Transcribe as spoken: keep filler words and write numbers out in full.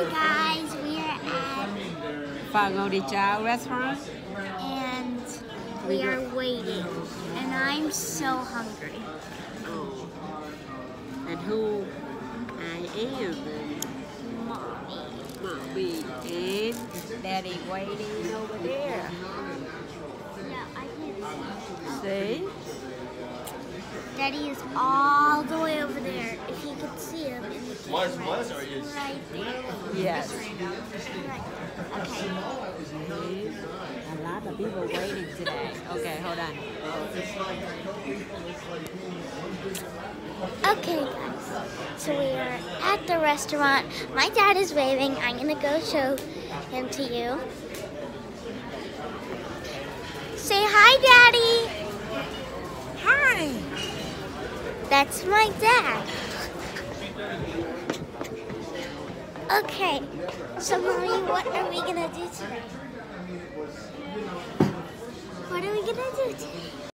Hi guys, we are at Fogo de Chao restaurant. and we are waiting, and I'm so hungry. Oh. And who I am? Mommy. Mommy and Daddy waiting over there. Yeah, I can See? Daddy is all the way over there. If you could see him in the camera, Was, was, or is? right there. Yes. Right. Okay. A lot of people waiting today. Okay, hold on. Okay, guys. So we are at the restaurant. My dad is waving. I'm gonna go show him to you. Say hi, Daddy. Hi. That's my dad. Okay. So, Mommy, what are we gonna do today? What are we gonna do today?